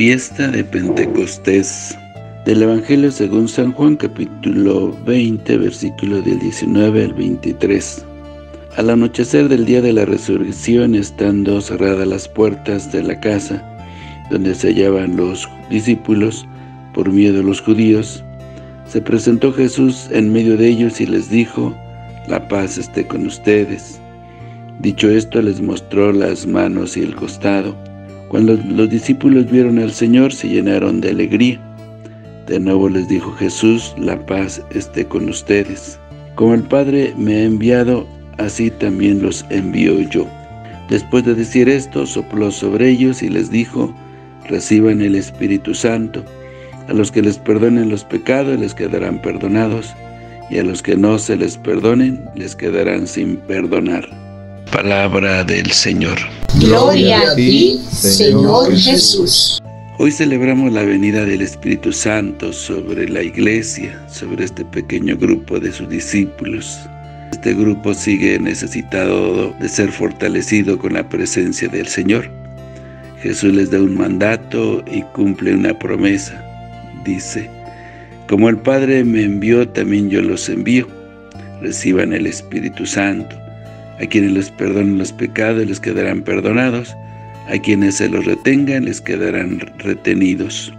fiesta de Pentecostés. Del Evangelio según San Juan, capítulo 20, versículo del 19 al 23. Al anochecer del día de la resurrección, estando cerradas las puertas de la casa donde se hallaban los discípulos, por miedo a los judíos, se presentó Jesús en medio de ellos y les dijo: «La paz esté con ustedes». Dicho esto, les mostró las manos y el costado. Cuando los discípulos vieron al Señor, se llenaron de alegría. De nuevo les dijo Jesús: «La paz esté con ustedes. Como el Padre me ha enviado, así también los envío yo». Después de decir esto, sopló sobre ellos y les dijo: «Reciban el Espíritu Santo. A los que les perdonen los pecados les quedarán perdonados, y a los que no se les perdonen les quedarán sin perdonar». Palabra del Señor. Gloria a ti, Señor Jesús. Hoy celebramos la venida del Espíritu Santo sobre la Iglesia, sobre este pequeño grupo de sus discípulos. Este grupo sigue necesitado de ser fortalecido con la presencia del Señor. Jesús les da un mandato y cumple una promesa. Dice: «Como el Padre me envió, también yo los envío. Reciban el Espíritu Santo. A quienes les perdonen los pecados les quedarán perdonados, a quienes se los retengan les quedarán retenidos».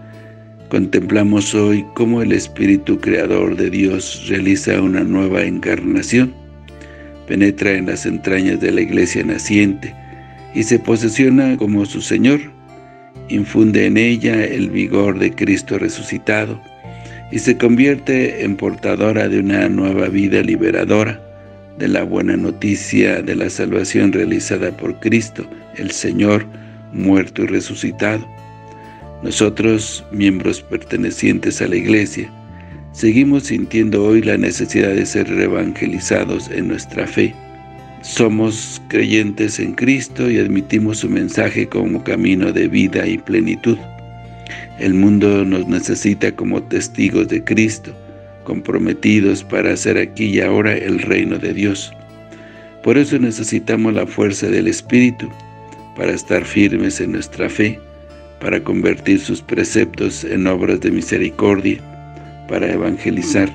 Contemplamos hoy cómo el Espíritu Creador de Dios realiza una nueva encarnación, penetra en las entrañas de la Iglesia naciente y se posesiona como su Señor, infunde en ella el vigor de Cristo resucitado y se convierte en portadora de una nueva vida liberadora, de la buena noticia de la salvación realizada por Cristo, el Señor, muerto y resucitado. Nosotros, miembros pertenecientes a la Iglesia, seguimos sintiendo hoy la necesidad de ser reevangelizados en nuestra fe. Somos creyentes en Cristo y admitimos su mensaje como camino de vida y plenitud. El mundo nos necesita como testigos de Cristo, comprometidos para hacer aquí y ahora el reino de Dios. Por eso necesitamos la fuerza del Espíritu, para estar firmes en nuestra fe, para convertir sus preceptos en obras de misericordia, para evangelizar.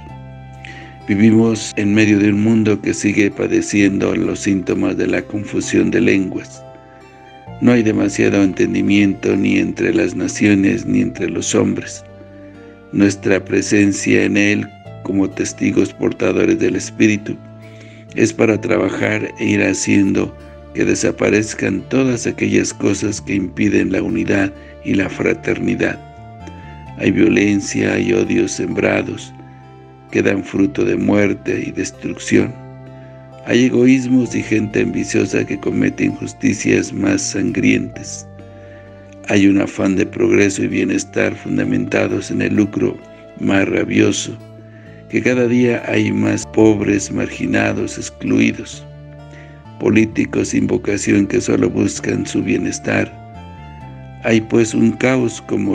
Vivimos en medio de un mundo que sigue padeciendo los síntomas de la confusión de lenguas. No hay demasiado entendimiento ni entre las naciones ni entre los hombres. Nuestra presencia en Él, como testigos portadores del Espíritu, es para trabajar e ir haciendo que desaparezcan todas aquellas cosas que impiden la unidad y la fraternidad. Hay violencia y odios sembrados que dan fruto de muerte y destrucción. Hay egoísmos y gente ambiciosa que comete injusticias más sangrientas. Hay un afán de progreso y bienestar fundamentados en el lucro más rabioso, que cada día hay más pobres, marginados, excluidos, políticos sin vocación que solo buscan su bienestar. Hay pues un caos como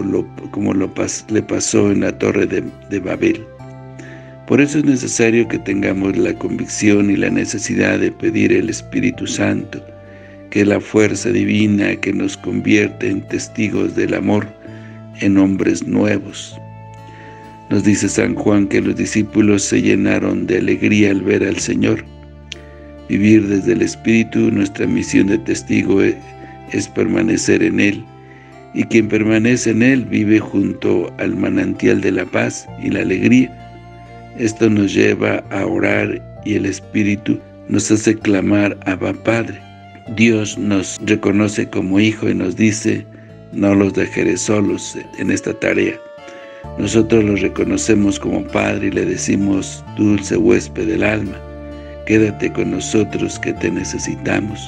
le pasó en la Torre de Babel. Por eso es necesario que tengamos la convicción y la necesidad de pedir el Espíritu Santo, que es la fuerza divina que nos convierte en testigos del amor, en hombres nuevos. Nos dice San Juan que los discípulos se llenaron de alegría al ver al Señor. Vivir desde el Espíritu, nuestra misión de testigo es permanecer en Él, y quien permanece en Él vive junto al manantial de la paz y la alegría. Esto nos lleva a orar y el Espíritu nos hace clamar: Abba, Padre. Dios nos reconoce como hijo y nos dice: no los dejaré solos en esta tarea. Nosotros los reconocemos como Padre y le decimos: dulce huésped del alma, quédate con nosotros que te necesitamos.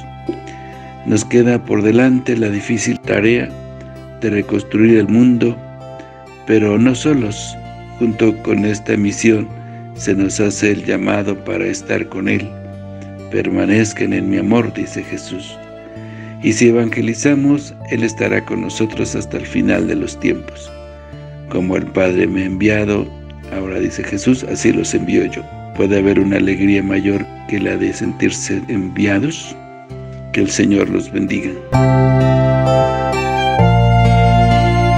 Nos queda por delante la difícil tarea de reconstruir el mundo, pero no solos. Junto con esta misión se nos hace el llamado para estar con Él. Permanezcan en mi amor, dice Jesús. Y si evangelizamos, Él estará con nosotros hasta el final de los tiempos. Como el Padre me ha enviado, ahora dice Jesús, así los envío yo. ¿Puede haber una alegría mayor que la de sentirse enviados? Que el Señor los bendiga.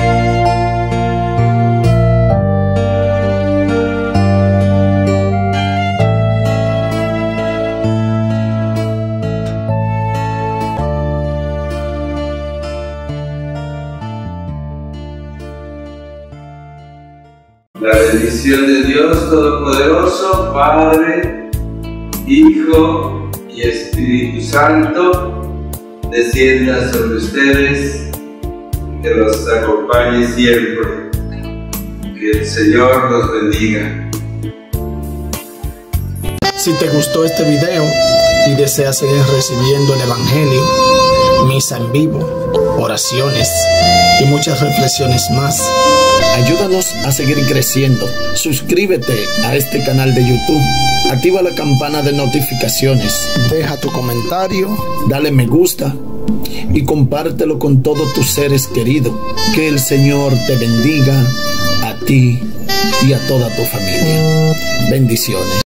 La bendición de Dios Todopoderoso, Padre, Hijo y Espíritu Santo, descienda sobre ustedes, que los acompañe siempre. Que el Señor los bendiga. Si te gustó este video y deseas seguir recibiendo el Evangelio, misa en vivo, oraciones y muchas reflexiones más, ayúdanos a seguir creciendo. Suscríbete a este canal de YouTube, activa la campana de notificaciones, deja tu comentario, dale me gusta y compártelo con todos tus seres queridos. Que el Señor te bendiga a ti y a toda tu familia. Bendiciones.